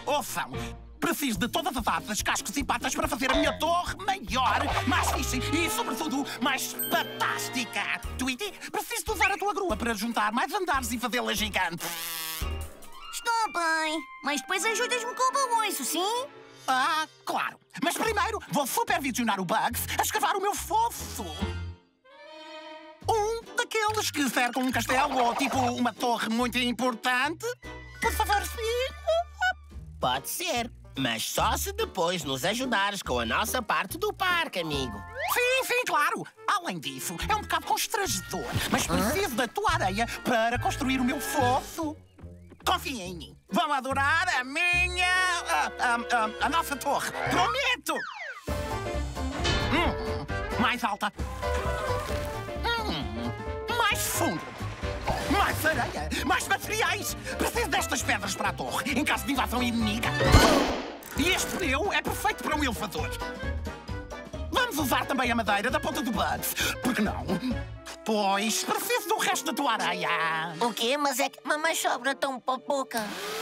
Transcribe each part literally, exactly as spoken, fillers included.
Ouçam, preciso de todas as asas, cascos e patas para fazer a minha torre maior, mais fixe e, sobretudo, mais fantástica. Tweety, preciso de usar a tua grua para juntar mais andares e fazê-la gigante. Está bem, mas depois ajudas-me com o balanço, sim? Ah, claro. Mas primeiro vou supervisionar o Bugs a escavar o meu fosso. Um daqueles que cercam um castelo ou tipo uma torre muito importante. Por favor, filho. Pode ser, mas só se depois nos ajudares com a nossa parte do parque, amigo. Sim, sim, claro. Além disso, é um bocado constrangedor, mas preciso da tua areia para construir o meu fosso. Confia em mim. Vão adorar a minha... a, a, a, a nossa torre. Prometo! Hum, mais alta. Hum, mais fundo. Mais areia. Mais materiais. Preciso destas pedras para a torre, em caso de invasão inimiga. E este pneu é perfeito para um elevador. Vamos usar também a madeira da ponta do Bugs. Por que não? Pois preciso do resto da tua areia. O quê? Mas é que mamãe sobra tão pouca.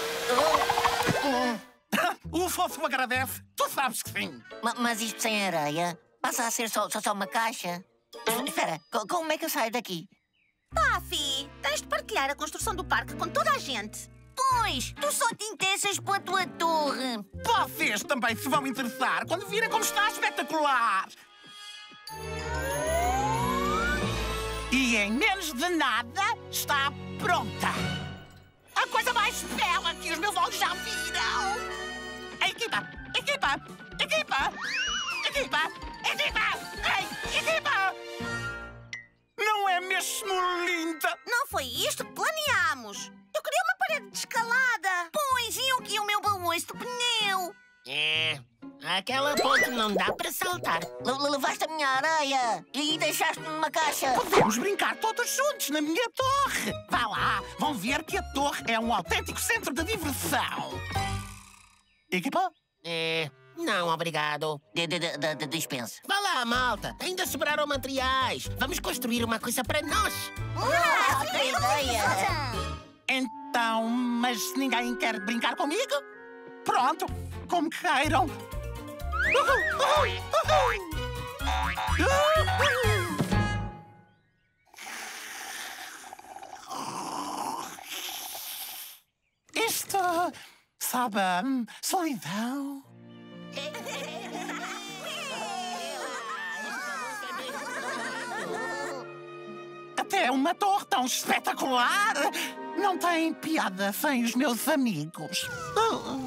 O fosso agradece. Tu sabes que sim. Ma- mas isto sem areia passa a ser só, só, só uma caixa. Espera, co- como é que eu saio daqui? Puffy, tens de partilhar a construção do parque com toda a gente. Pois, tu só te interessas pela tua torre. Vocês também se vão interessar quando virem como está espetacular. E em menos de nada está pronta. A coisa mais bela que os meus olhos já viram. A equipa, equipa, equipa, equipa, equipa, ei, equipa. Não é mesmo linda? Não foi isto que planeámos. Eu queria uma parede de escalada. Pois, e o que o meu balanço de pneu? É, aquela ponte não dá para saltar. Le- Levaste a minha areia e deixaste-me numa caixa. Podemos brincar todos juntos na minha torre. Vá lá, vão ver que a torre é um autêntico centro de diversão. Equipa? É, não, obrigado. De, de, de, de, de dispense. Vá lá, malta. Ainda sobraram materiais. Vamos construir uma coisa para nós. Ah, boa ideia! Então, mas ninguém quer brincar comigo? Pronto, como queiram. Uhul, uhul, uhul. Isto, sabe, hum, solidão. Até uma torre tão espetacular não tem piada sem os meus amigos. Oh.